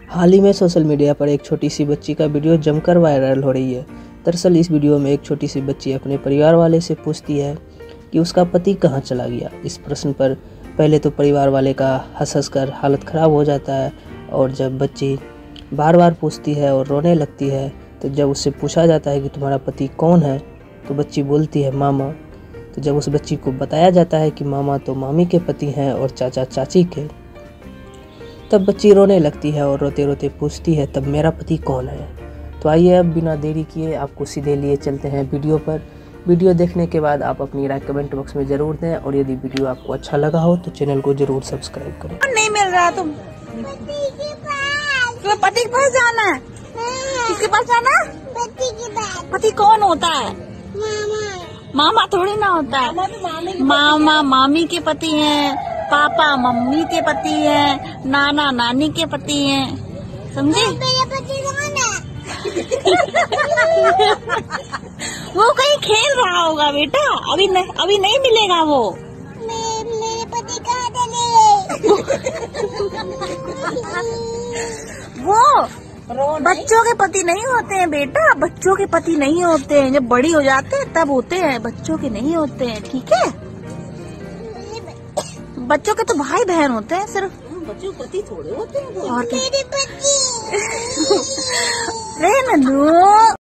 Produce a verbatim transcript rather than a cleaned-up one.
हाल ही में social media पर एक छोटी सी बच्ची का वीडियो जमकर वायरल हो रही है। दरअसल इस वीडियो में एक छोटी सी बच्ची अपने परिवार वाले से पूछती है कि उसका पति कहाँ चला गया। इस प्रश्न पर पहले तो परिवार वाले का हंस हंस कर हालत ख़राब हो जाता है, और जब बच्ची बार बार पूछती है और रोने लगती है तो जब उससे पूछा जाता है कि तुम्हारा पति कौन है, तो बच्ची बोलती है मामा। तो जब उस बच्ची को बताया जाता है कि मामा तो मामी के पति हैं और चाचा चाची के, तब बच्ची रोने लगती है और रोते रोते पूछती है तब मेरा पति कौन है। तो आइए अब बिना देरी किए आपको सीधे लिए चलते हैं वीडियो पर। वीडियो देखने के बाद आप अपनी राय कमेंट बॉक्स में ज़रूर दें, और यदि वीडियो आपको अच्छा लगा हो तो चैनल को ज़रूर सब्सक्राइब करें। नहीं मिल रहा तुम तुम्हें पति के पास जाना है? किसके पास जाना? पति के पास। पति कौन होता है? मामा। मामा थोड़ी ना होता है। मामा मामी के पति हैं, पापा मम्मी के पति हैं, नाना नानी के पति हैं, समझे? वो कहीं खेल रहा होगा बेटा, अभी नहीं, अभी नहीं मिलेगा वो। मेरे पति कहाँ चले? वो बच्चों के पति नहीं होते हैं बेटा, बच्चों के पति नहीं होते हैं। जब बड़ी हो जाते हैं तब होते हैं, बच्चों के नहीं होते हैं, ठीक है? बच्चों के तो भाई बहन होते हैं सिर्फ, बच्चों के पति थोड़े होते हैं। और क्या? रे नन्नू।